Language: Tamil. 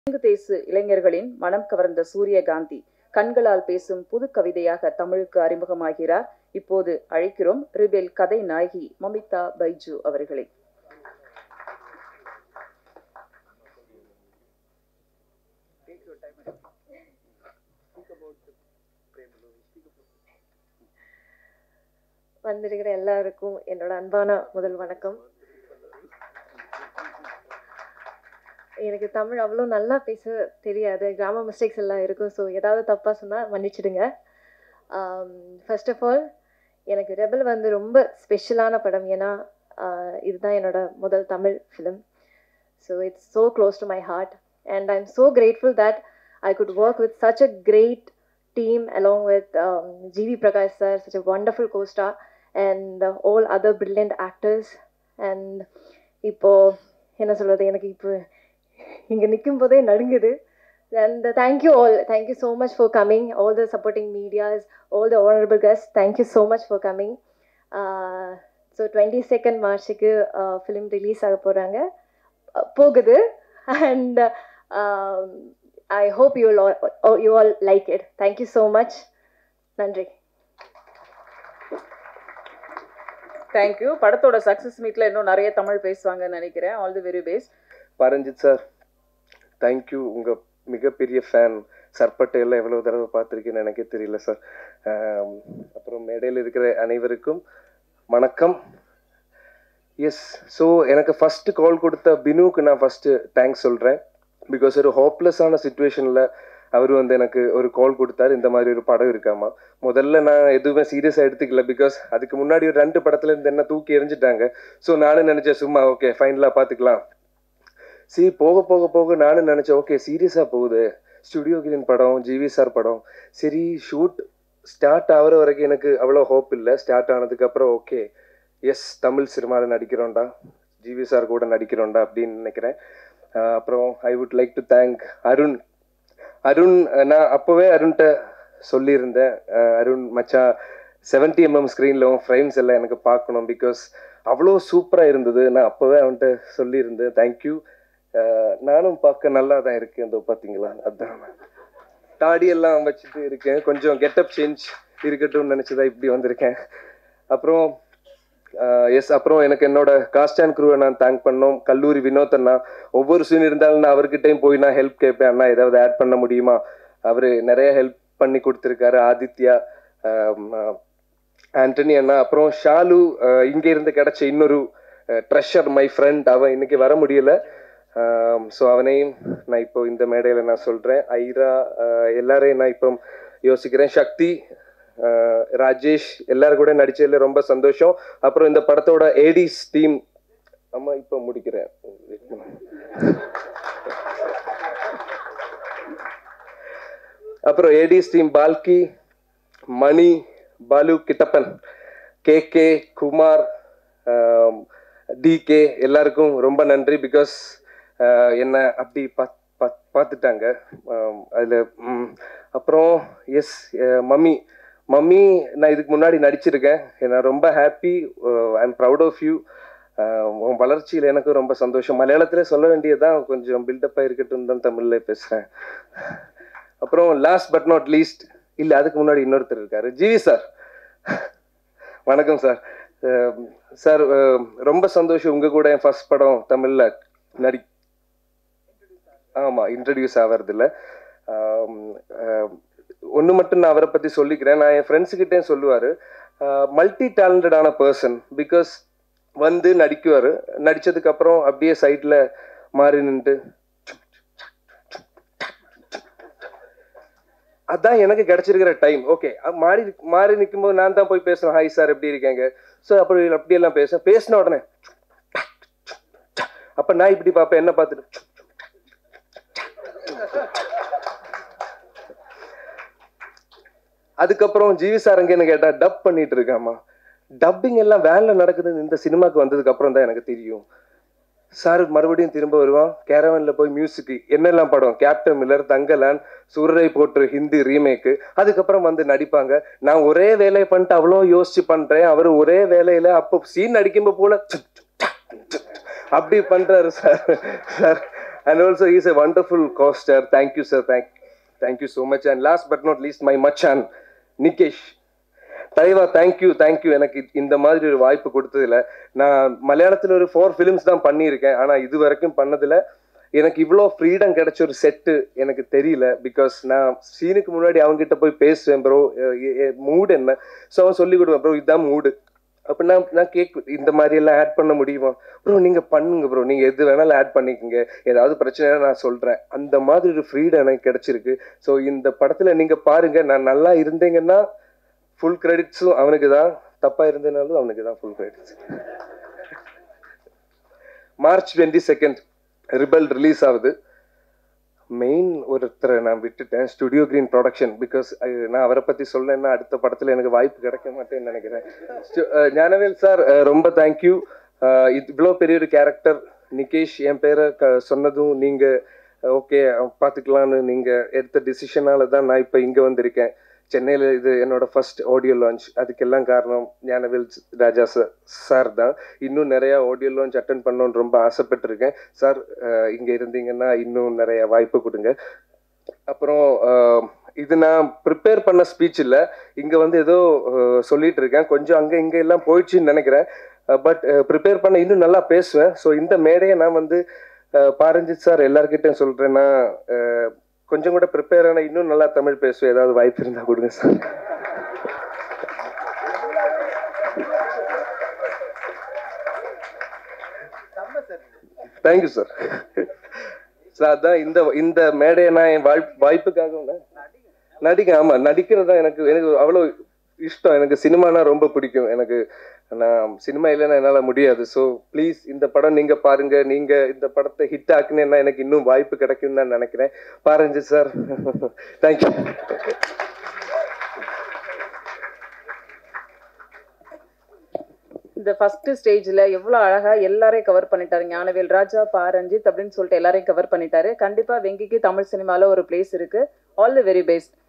தேசு இளைஞர்களின் மனம் கவர்ந்த சூரியகாந்தி கண்களால் பேசும் புது கவிதையாக தமிழுக்கு அறிமுகமாகிறார். இப்போது அழைக்கிறோம் ரிபெல் கதை நாயகி மமிதா பைஜு அவர்களை. வந்திருக்கிற எல்லாருக்கும் என்னோட அன்பான முதல் வணக்கம். எனக்கு தமிழ் அவ்வளோ நல்லா பேச தெரியாது, கிராமர் மிஸ்டேக்ஸ் எல்லாம் இருக்கும். ஸோ ஏதாவது தப்பாக சொன்னால் மன்னிச்சிடுங்க. ஃபர்ஸ்ட் ஆஃப் ஆல் எனக்கு ரெபல் வந்து ரொம்ப ஸ்பெஷலான படம். ஏன்னா இதுதான் என்னோட முதல் Tamil film. So it's so close to my heart and I am so grateful that I could work with such a great team along with G.V. Prakash sir, such a wonderful co-star, and all other brilliant actors. And இப்போ என்ன சொல்றது, எனக்கு இப்போ இங்கே நிற்கும் போதே நடுங்குது. And thank you so much for coming, all the supporting medias, all the honorable guests, thank you so much for coming. So 22nd மார்ச்சுக்கு ஃபிலிம் ரிலீஸ் ஆக போகுது. And I hope you all like it. Thank you so much. நன்றி. தேங்க்யூ. படத்தோட சக்ஸஸ் மீட்டில் இன்னும் நிறைய தமிழ் பேசுவாங்கன்னு நினைக்கிறேன். All the very best. Paranjith sir, thank you. உங்கள் மிகப்பெரிய ஃபேன். சர்பட்டையெல்லாம் எவ்வளோ தடவை பார்த்துருக்கேன்னு எனக்கே தெரியல சார். அப்புறம் மேடையில் இருக்கிற அனைவருக்கும் வணக்கம். எஸ், ஸோ எனக்கு ஃபஸ்ட்டு கால் கொடுத்த பினுவுக்கு நான் ஃபஸ்ட்டு தேங்க்ஸ் சொல்கிறேன். பிகாஸ் ஒரு ஹோப்லெஸ்ஸான சுச்சுவேஷனில் அவர் வந்து எனக்கு ஒரு கால் கொடுத்தாரு, இந்த மாதிரி ஒரு படம் இருக்காமா. முதல்ல நான் எதுவுமே சீரியஸாக எடுத்துக்கல, பிகாஸ் அதுக்கு முன்னாடி ஒரு 2 படத்துல இருந்து என்ன தூக்கி எறிஞ்சிட்டாங்க. ஸோ நானும் நினச்சேன் சும்மா ஓகே ஃபைனலாக பார்த்துக்கலாம். போக போக போக நானும் நினச்சேன் ஓகே சீரியஸாக போகுது, ஸ்டுடியோ கிரீன் படம், ஜிவி சார் படம். சரி, ஷூட் ஸ்டார்ட் ஆகிற வரைக்கும் எனக்கு அவ்வளோ ஹோப் இல்லை. ஸ்டார்ட் ஆனதுக்கப்புறம் ஓகே எஸ் தமிழ் சினிமாவில் நடிக்கிறோண்டா, ஜிவி சார் கூட நடிக்கிறோண்டா அப்படின்னு நினைக்கிறேன். அப்புறம் I would like to thank Arun. நான் அப்போவே அருண்கிட்ட சொல்லியிருந்தேன், அருண் மச்சா 70mm ஸ்க்ரீனில் ஃப்ரேம்ஸ் எல்லாம் எனக்கு பார்க்கணும், பிகாஸ் அவ்வளோ சூப்பராக இருந்தது. நான் அப்போவே அவன்கிட்ட சொல்லியிருந்தேன். தேங்க்யூ. நானும் பார்க்க நல்லா தான் இருக்கேன். இதோ பார்த்தீங்களா, அதுதான் தாடியெல்லாம் வச்சுட்டு இருக்கேன். கொஞ்சம் கெட்டப் சேஞ்ச் இருக்கட்டும்னு நினச்சிதான் இப்படி வந்திருக்கேன். அப்புறம் அப்புறம் எனக்கு என்னோட காஸ்ட் அண்ட் க்ரூவை நான் தேங்க் பண்ணோம். கல்லூரி வினோத் அண்ணா, ஒவ்வொரு சீன் இருந்தாலும் நான் அவர்கிட்டையும் போய் நான் ஹெல்ப் கேட்பேன், அண்ணா ஏதாவது ஆட் பண்ண முடியுமா. அவர் நிறைய ஹெல்ப் பண்ணி கொடுத்துருக்காரு. ஆதித்யா, ஆண்டனி அண்ணா, அப்புறம் ஷாலு, இங்கே இருந்து கிடைச்ச இன்னொரு ட்ரெஷர், மை ஃப்ரெண்ட். அவன் இன்னைக்கு வர முடியல. ஸோ அவனையும் நான் இப்போ இந்த மேடையில் நான் சொல்கிறேன். ஐரா, எல்லாரையும் நான் இப்போ யோசிக்கிறேன். சக்தி, ராஜேஷ், எல்லாரும் கூட நடிச்சதில் ரொம்ப சந்தோஷம். அப்புறம் இந்த படத்தோட ஏடிஸ் டீம், ஆமா இப்போ முடிக்கிறேன். அப்புறம் ADs team Balki, Mani, Balu, Kittappan, K, Kumar, DK எல்லாருக்கும் ரொம்ப நன்றி. பிகாஸ் என்ன அப்படி பார்த்துட்டாங்க அதில். அப்புறம் எஸ் மம்மி நான் இதுக்கு முன்னாடி நடிச்சிருக்கேன். நான் ரொம்ப happy. I am proud of you. உன் வளர்ச்சியில் எனக்கு ரொம்ப சந்தோஷம். மலையாளத்திலே சொல்ல வேண்டியதுதான், கொஞ்சம் பில்டப்பாக இருக்கட்டும் தான் தமிழில் பேசுகிறேன். அப்புறம் லாஸ்ட் பட் நாட் லீஸ்ட், இல்லை அதுக்கு முன்னாடி இன்னொருத்தர் இருக்காரு, ஜிவி சார். வணக்கம் சார். சார் ரொம்ப சந்தோஷம் உங்கள் கூட என் ஃபர்ஸ்ட் படம் தமிழில் ஆமாம் இன்ட்ரடியூஸ் ஆகிறதில்ல. ஒன்று மட்டும் நான் அவரை பற்றி சொல்லிக்கிறேன். நான் என் ஃப்ரெண்ட்ஸுக்கிட்டே சொல்லுவார், மல்டி டேலண்டடான பர்சன். பிகாஸ் வந்து நடிக்குவார், நடித்ததுக்கப்புறம் அப்படியே சைடில் மாறி நின்றுட்டு, அதான் எனக்கு கிடைச்சிருக்கிற டைம். ஓகே, மாறி நிற்கும்போது நான் தான் போய் பேசுவேன், ஹாய் சார் எப்படி இருக்கேங்க. ஸோ அப்படியெல்லாம் பேசின உடனே அப்போ நான் இப்படி பார்ப்பேன், என்ன பார்த்துட்டு. அதுக்கப்புறம் ஜிவி சார் அங்கேன்னு கேட்டால் டப் பண்ணிட்டு இருக்காமா. டப்பிங் எல்லாம் வேனில் நடக்குதுன்னு இந்த சினிமாவுக்கு வந்ததுக்கு அப்புறம் தான் எனக்கு தெரியும். சார் மறுபடியும் திரும்ப வருவான், கேரவனில் போய் மியூசிக்கு என்னெல்லாம் படம், கேப்டன் மில்லர், தங்கலான், சூரரை போற்று ஹிந்தி ரீமேக்கு, அதுக்கப்புறம் வந்து நடிப்பாங்க. நான் ஒரே வேலையை பண்ணிட்டு அவ்வளோ யோசிச்சு பண்ணுறேன், அவர் ஒரே வேலையில் அப்போ சீன் நடிக்கும்போது போல அப்படி பண்ணுறாரு sir. And also he's a wonderful co-star. Thank you, sir. Thank you so much. And last but not least, my machan, Nikesh. தலைவா தேங்க்யூ எனக்கு இந்த மாதிரி ஒரு வாய்ப்பு கொடுத்ததில்ல. நான் மலையாளத்தில் ஒரு 4 ஃபிலிம்ஸ் தான் பண்ணியிருக்கேன். ஆனால் இது வரைக்கும் பண்ணதில்ல. எனக்கு இவ்வளோ ஃப்ரீடம் கிடைச்ச ஒரு செட்டு எனக்கு தெரியல. பிகாஸ் நான் சீனுக்கு முன்னாடி அவங்ககிட்ட போய் பேசுவேன், ப்ரோ மூடு என்ன, ஸோ அவன் சொல்லி கொடுவேன், ப்ரோ இதுதான் மூடு. அப்போ நான் இந்த மாதிரி எல்லாம் ஆட் பண்ண முடியுமா, ப்ரோ நீங்கள் பண்ணுங்க ப்ரோ, நீங்கள் எது வேணாலும் ஆட் பண்ணிக்கோங்க, ஏதாவது பிரச்சனைனா நான் சொல்கிறேன். அந்த மாதிரி ஒரு ஃப்ரீடம் எனக்கு கிடைச்சிருக்கு. ஸோ இந்த படத்தில் நீங்கள் பாருங்கள், நான் நல்லா இருந்தேங்கன்னா ஃபுல் கிரெடிட்ஸும் அவனுக்கு தான், தப்பாக இருந்ததுனாலும் அவனுக்கு தான் full credits. March 22 Rebel release ஆகுது. மெயின் ஒருத்தரை நான் விட்டுட்டேன், ஸ்டுடியோ கிரீன் ப்ரொடக்ஷன். பிகாஸ் நான் அவரை பற்றி சொல்லலைன்னா அடுத்த படத்தில் எனக்கு வாய்ப்பு கிடைக்க மாட்டேன்னு நினைக்கிறேன். ஞானவேல் சார் ரொம்ப தேங்க்யூ. இவ்வளோ பெரிய ஒரு கேரக்டர் நிகேஷ் என் பேரை சொன்னதும் நீங்கள் ஓகே பார்த்துக்கலான்னு நீங்கள் எடுத்த டிசிஷனால தான் நான் இப்போ இங்கே வந்திருக்கேன். சென்னையில் இது என்னோட ஃபர்ஸ்ட் ஆடியோ லான்ச். அதுக்கெல்லாம் காரணம் ஞானவேல் ராஜா சார் தான். இன்னும் நிறையா ஆடியோ லான்ச் அட்டன் பண்ணணுன்னு ரொம்ப ஆசைப்பட்டிருக்கேன். சார் இங்கே இருந்தீங்கன்னா இன்னும் நிறைய வாய்ப்பு கொடுங்க. அப்புறம் இது நான் ப்ரிப்பேர் பண்ண ஸ்பீச் இல்லை, இங்கே வந்து ஏதோ சொல்லிட்டு இருக்கேன், கொஞ்சம் அங்கே இங்கே எல்லாம் போயிடுச்சுன்னு நினைக்கிறேன். பட் ப்ரிப்பேர் பண்ண இன்னும் நல்லா பேசுவேன். ஸோ இந்த மேடையை நான் வந்து பாரஞ்சித் சார் எல்லார்கிட்டையும் சொல்கிறேன்னா கொஞ்சம் கூட ப்ரிப்பேர் ஆனால் இன்னும் நல்லா தமிழ் பேசுவேன். ஏதாவது வாய்ப்பு இருந்தால் கொடுங்க சார். Thank you sir. சார் அதான் இந்த மேடையை நான் என் வாய்ப்புக்காக ஆமாம் நடிக்கிறதா எனக்கு அவ்வளோ இஷ்டம். எனக்கு சினிமானா ரொம்ப பிடிக்கும். எனக்கு நான் சினிமா இல்லைன்னா என்னால் முடியாது. ஸோ ப்ளீஸ் இந்த படம் நீங்கள் பாருங்கள். நீங்கள் இந்த படத்தை ஹிட் ஆக்குனேன்னா எனக்கு இன்னும் வாய்ப்பு கிடைக்கும்னு நான் நினைக்கிறேன். பாருங்க சார். தேங்க்யூ. இந்த ஃபர்ஸ்ட் ஸ்டேஜில் எவ்வளோ அழகாக எல்லாரையும் கவர் பண்ணிட்டாரு. ஞானவேல் ராஜா, பாரஞ்சித் அப்படின்னு சொல்லிட்டு எல்லாரையும் கவர் பண்ணிட்டாரு. கண்டிப்பாக வெங்கிக்கு தமிழ் சினிமாவில் ஒரு பிளேஸ் இருக்குது. All the very best.